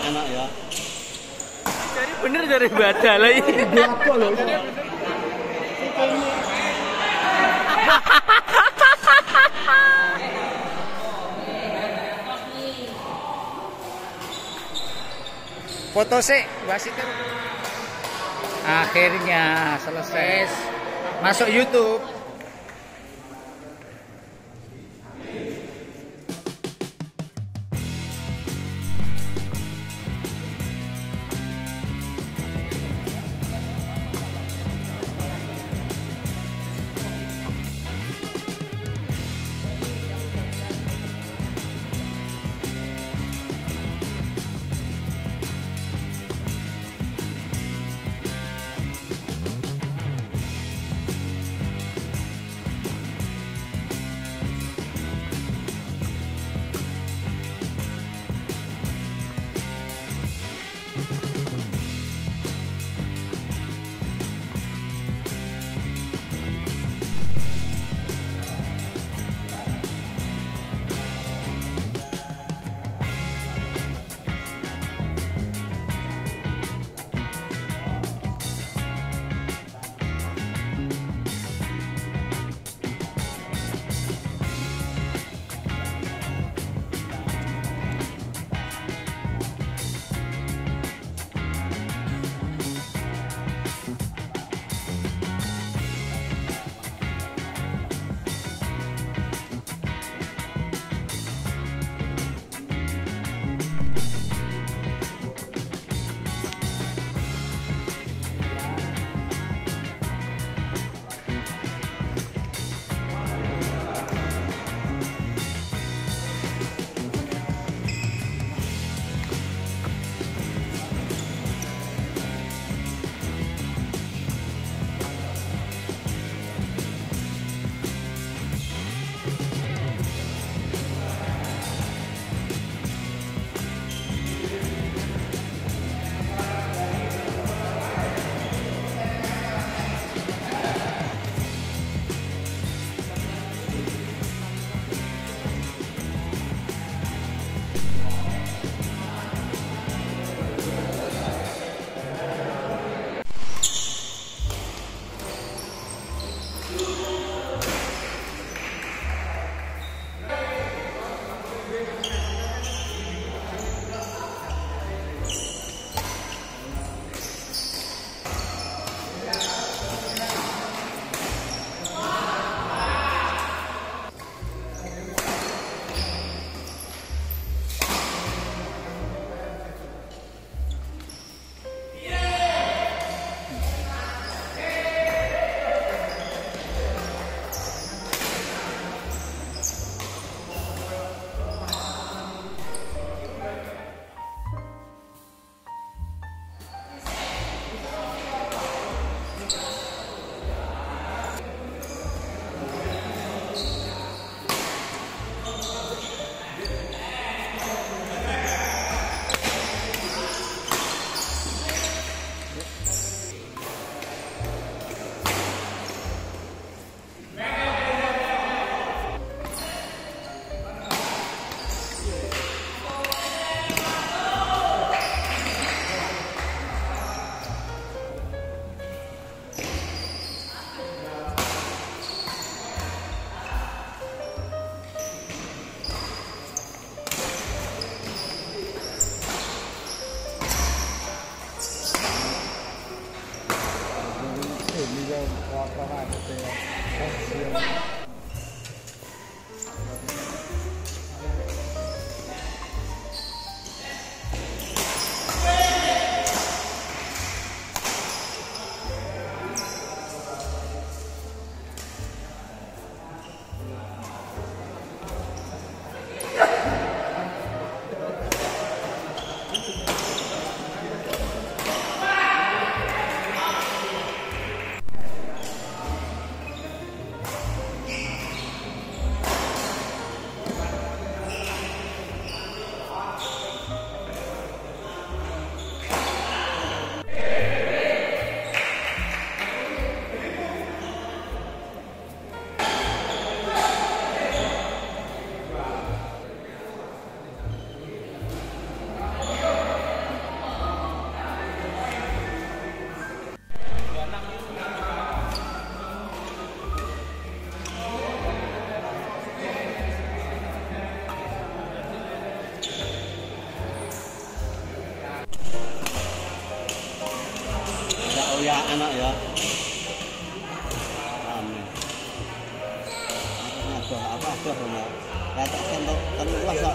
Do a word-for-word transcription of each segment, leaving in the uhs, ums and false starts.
enak ya. Jadi bener dari badal iki. Apa lho? Foto sih, wasit. Akhirnya selesai masuk YouTube. Amin. Aduh, apa aduh benar. Ya tak sentuh terluas kok.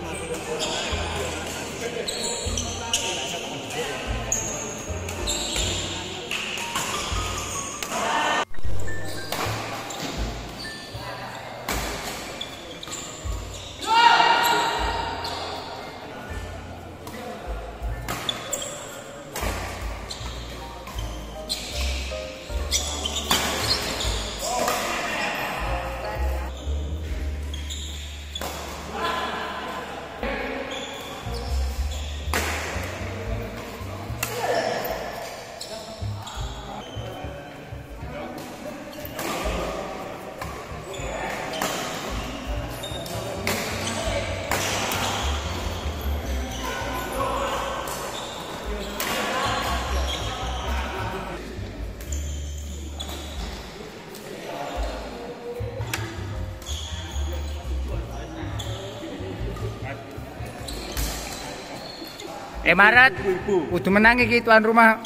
Eh Maret, kudu menang iki tuan rumah.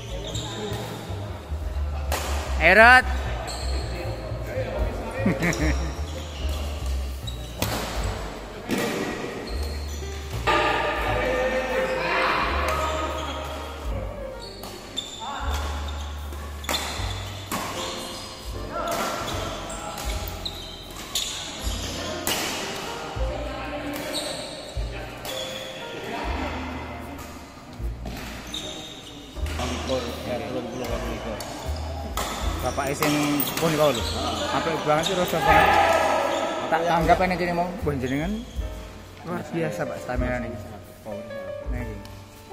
Eret. Bapak sing pun kau lho. Apik banget sih rasa banget. Tak tanggap ini kini mau bonjenengan luar biasa Pak stamina nih. Nah iki.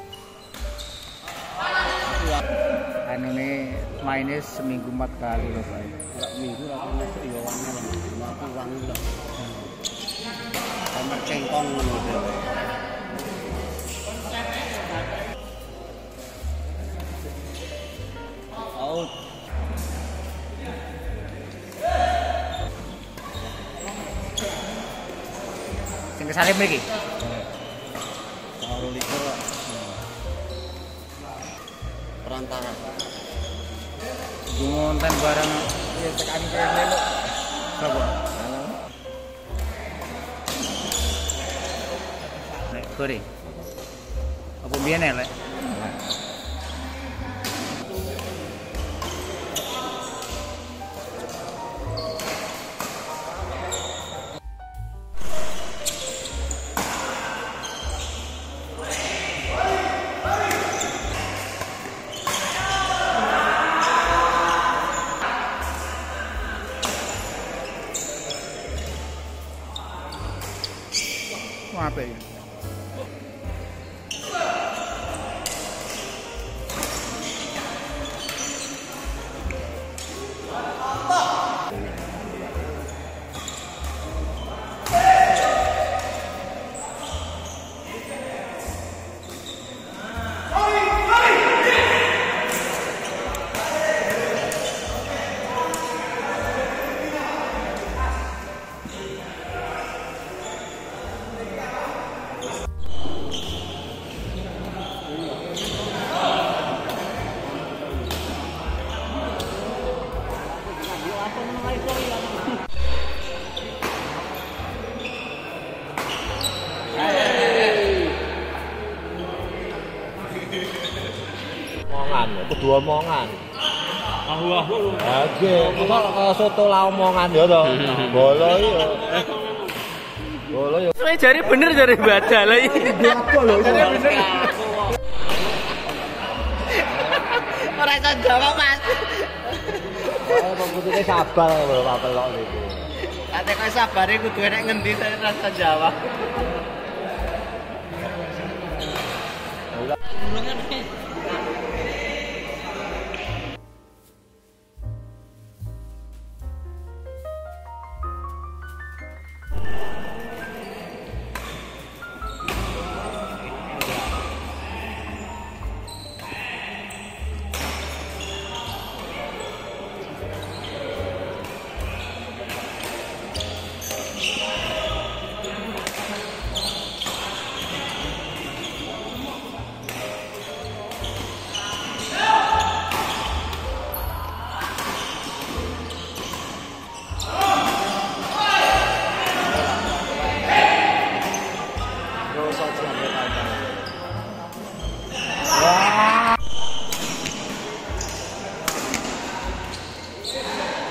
Anu nih mainnya seminggu empat kali loh Pak. Minggu aku masuk ya wangi lah. Aku wangi lah. Kamar cengkong ngono. Out. Sing kesalip mriki. Karo likur. Perantara. Ngonten barang ya tekan kene lho. Sapa? Nek gore. Apa biyen elek? Apa ya? Omongan, kudu omongan. Ahu ahu. Oke, kok soto la omongan ya to. Bolo yo. Bolo yo. Saya jari bener jari baca lah ini. Apa lho? Bener. Ora iso jawab, Mas. Oh, putune sabar lho papelok niku. Kate kok sabare kudu enek ngendi saya rasa jawab.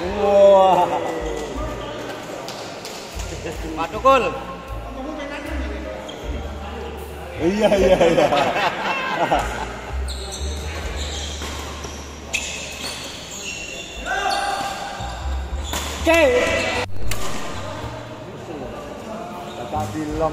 Wah. Pak Tukul. Iya iya iya. Oke. Kakak bilang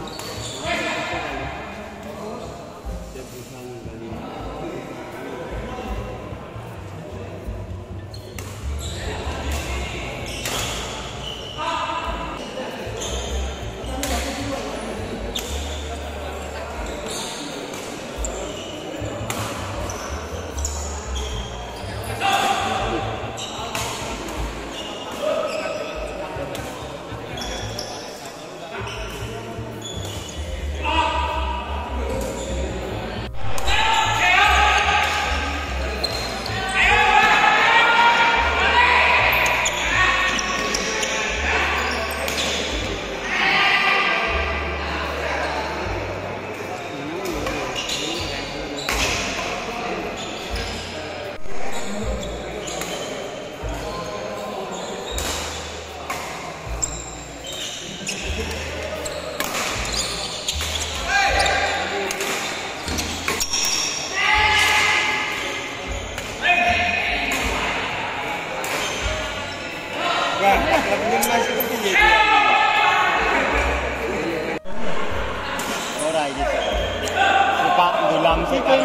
ora iki. Pak ndulang sih kan.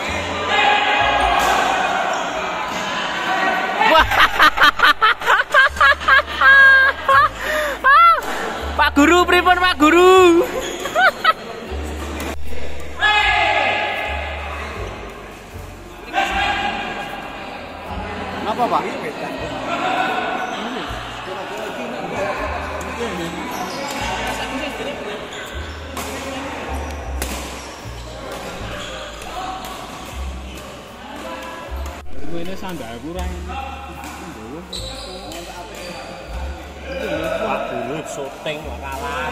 Pak Guru, pripun Pak Guru? Napa, Pak? Ini sandal kurang. Pak Guru syuting kok kalah.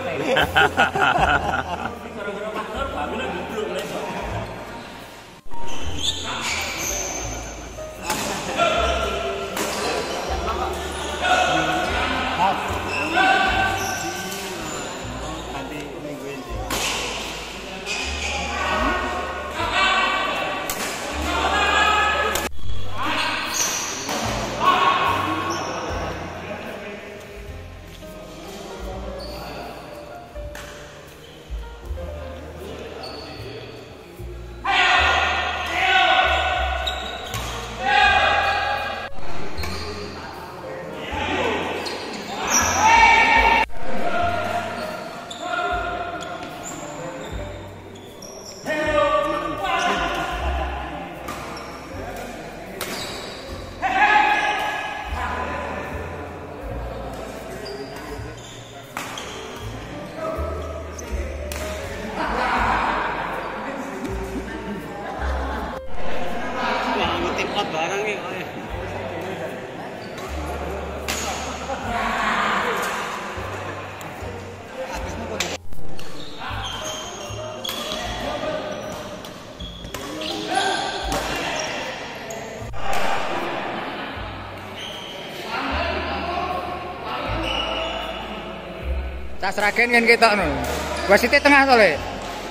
Tak seragen kan kita nu. Wasite tengah to, Le.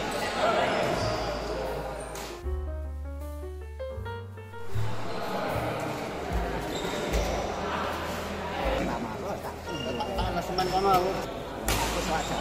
Tak semen kono aku. Aku saja.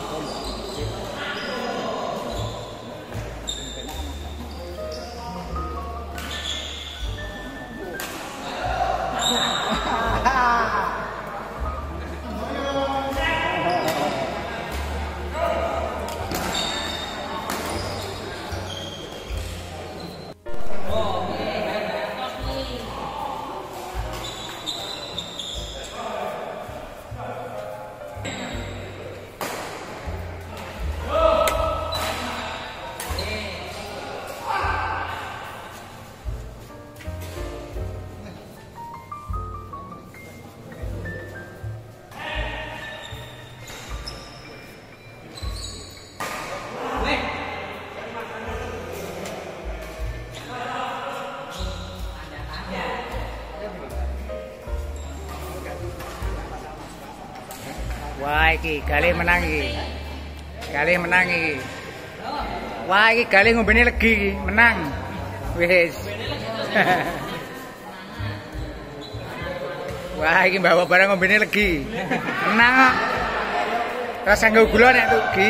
Wah iki Galih menang iki. Galih menang iki. Wah iki Galih ngombene legi iki, menang. Wis. Wah iki bawa barang ngombene legi. Menang kok. Terus nggo gula nek tuh Gi.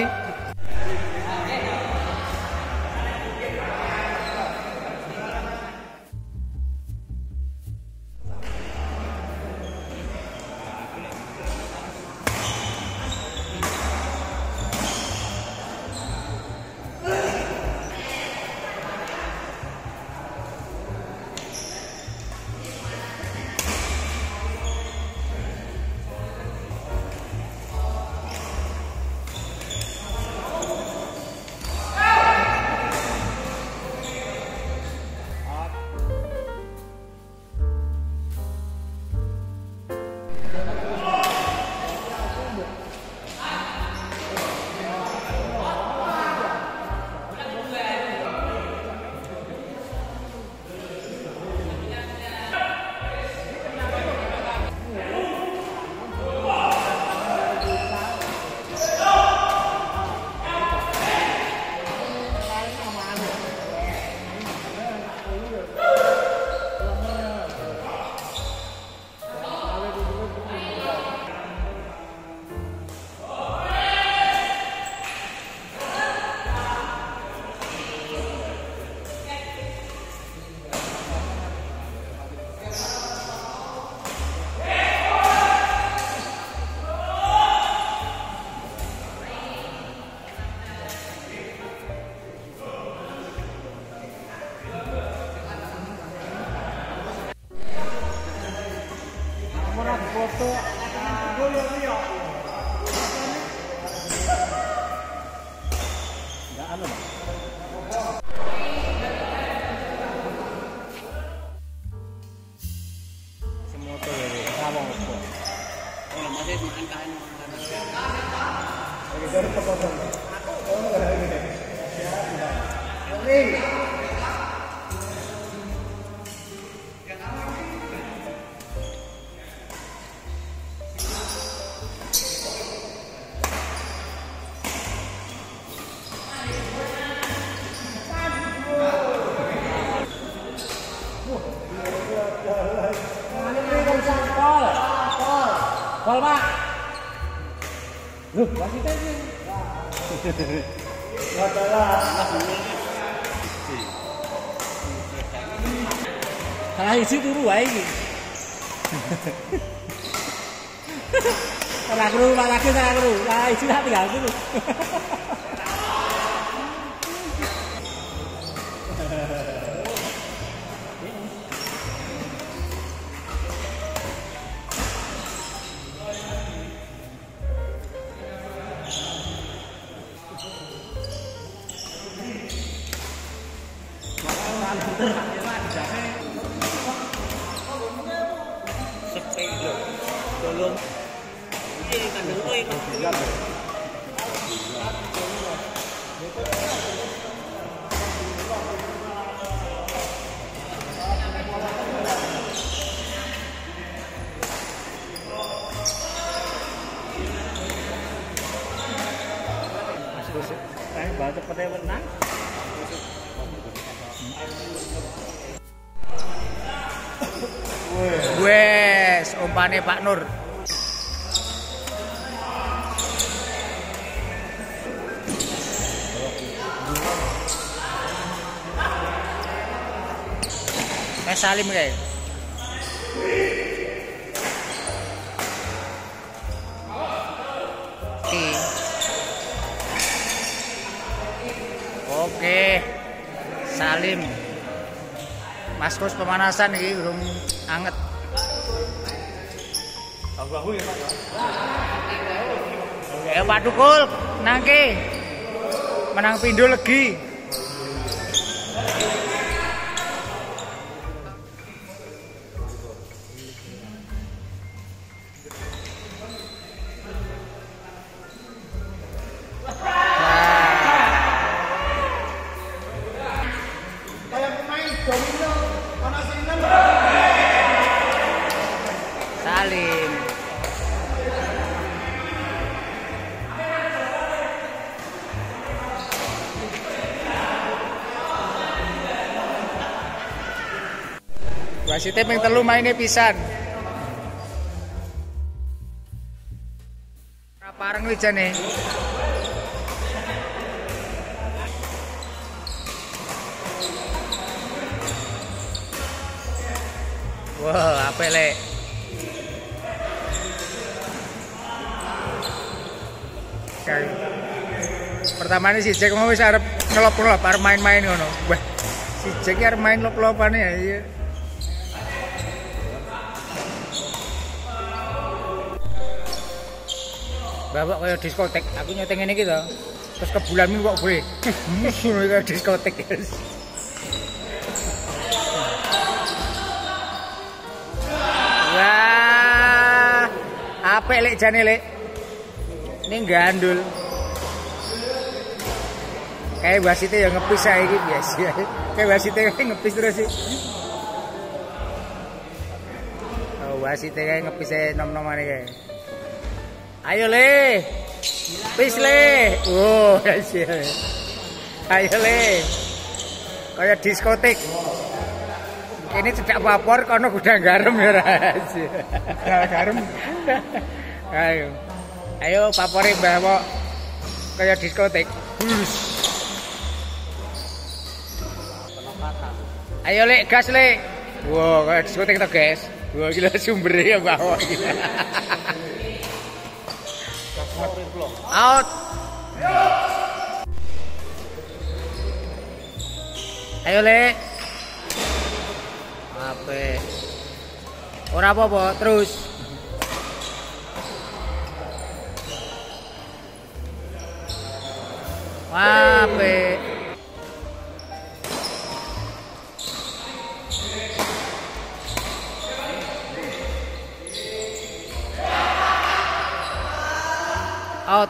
Gol, Pak. Loh, wasitnya sih. Salah isi turu wae iki. Salah kru, salah kru, salah kru. Salah isi tak tinggal dulu. Cepetnya menang. Wes, umpane Pak Nur. Mas Salim kayak. Oke, Salim. Mas Kus pemanasan iki urung anget. Bahu ya, Pak. Ya Pak Tukul, nangke. Menang pindho legi. Salim. Wasite ping telu maine pisan. Ora pareng wijane. Wah, apik lek. Pertama ini si Jack mau wis arep ngelop-ngelop arep main-main ngono. Wah, si Jack arep main lop-lopane ya. Iya. Bapak kaya diskotek, aku nyeteng ngene iki to. Terus kebulan mi kok gue. Ngono kaya diskotek, guys. Wah, apik lek jane lek. Ini gandul. Kayak wasite yang ngepis saiki biasa. Kayak wasite ngepis terus sih. Oh, wasite kayak ngepis e nom-nomane kae. Ayo le. Pis le. Oh, ya. Ayo le. Kayak diskotik. Ini cedak vapor kono gudang garam ya ra. Garam. Ayo. Ayo vapore Mbah kok kayak diskotik. Bus. Ayo lek gas lek. Wah, kayak diskotik to, guys. Wah, gila sumbernya ya bawah gila. Out. Ayo lek. Ape. Ora apa-apa, terus. Ape. Out.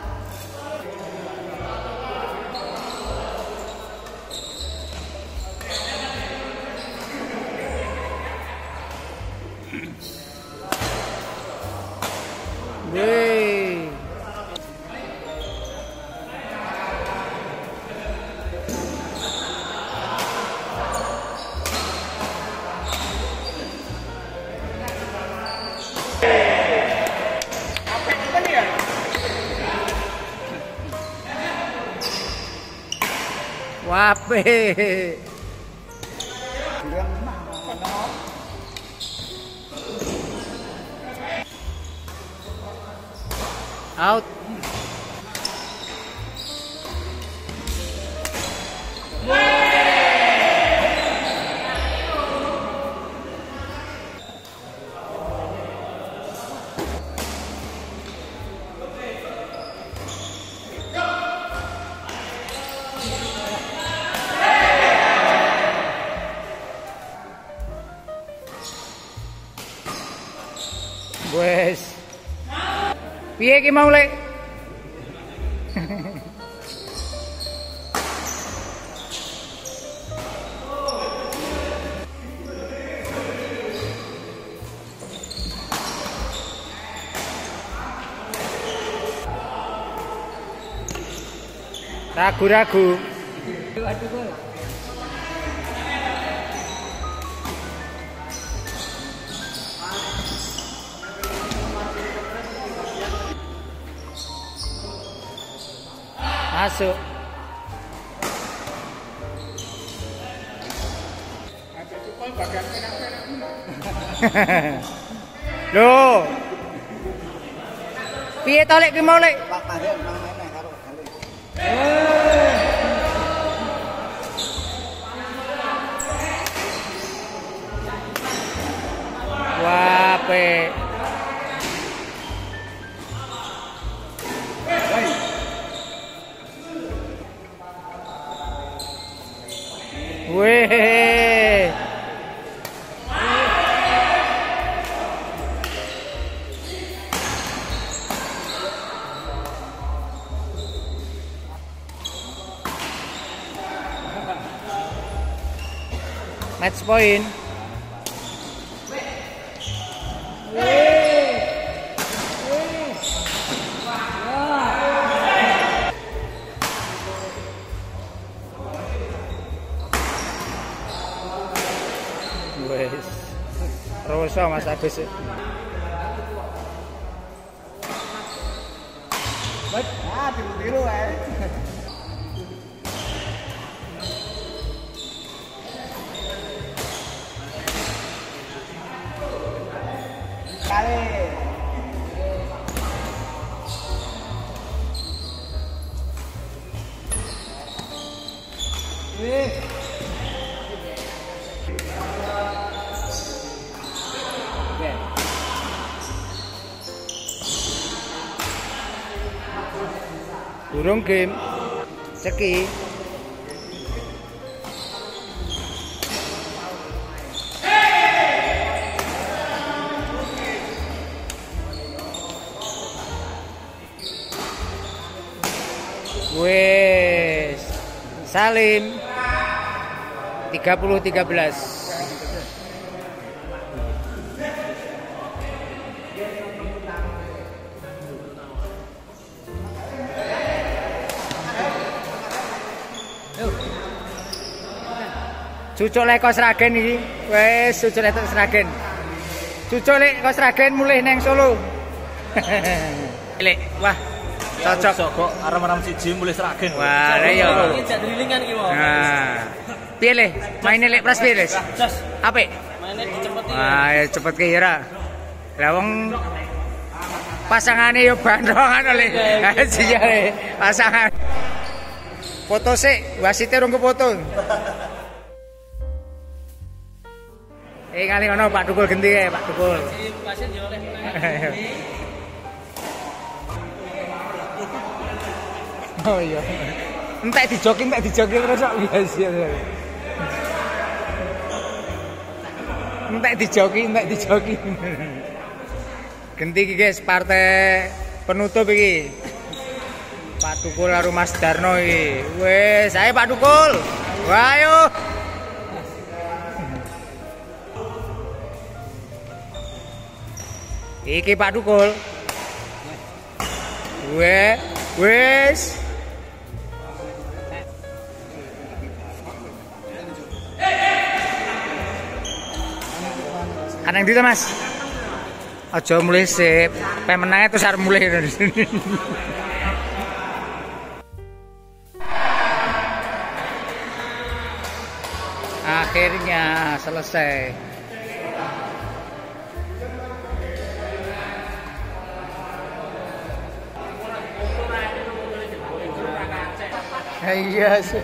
Wih. Wape. Out. Wes. Piye ki mau lek? Ragu-ragu. Masuk. Loh. Piye to lek ki mau lek? Pak Mahir main-main karo kali. Wape. Weh. Match point. Wes. kerasa Mas Agus. Ah, tiru-tiru ae. Kali. Eh. Durung game. Ceki. Wes. Salim. tiga puluh tiga belas. Cucuk lek kos Sragen iki. Wes, cucuk lek Sragen. Cucuk lek kos Sragen mulih neng Solo. Lek, wah. Cocok kok aram-aram siji mulih Sragen. Wah, ya. Iki jak drilingan iki wae. Nah. Piye le? Maine lek pras piye, Les? Jos. Apik. Maine dicepeti. Wah, ya cepet ke ya ra. Lah wong pasangane yo bandongan oleh. Iya le, pasangan. Foto sik, wasite rung kefoto. Eh kali ngono Pak Dukul genti kae, Pak Dukul. Si pasien yo oleh. Oh iya. Entek dijoki, entek dijoki terus kok biasa. Entek dijoki, entek dijoki. Genti iki guys, partai penutup iki. Pak Dukul karo Mas Darno iki. Wes, ayo Pak Dukul. Wah, ayo. Iki Pak Dukul. Wes, wes. Anang ndi to, Mas? Aja mulih sip. Pemenangnya terus arep mulih dari sini. Akhirnya selesai. Iya sih.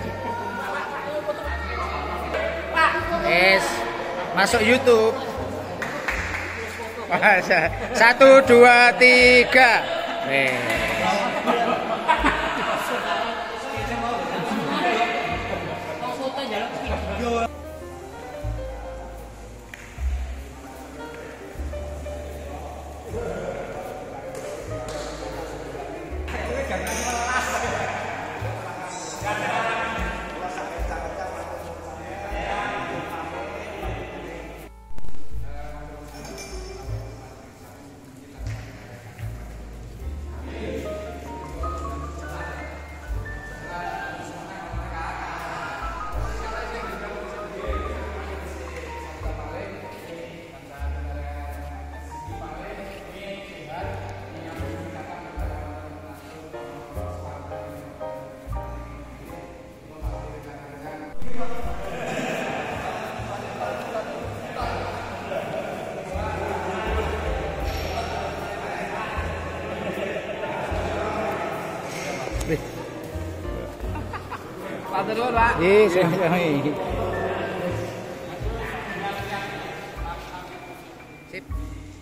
Es masuk YouTube. Satu dua tiga. Eh. Matur nuwun, Pak. Nggih, sami-sami. Sip.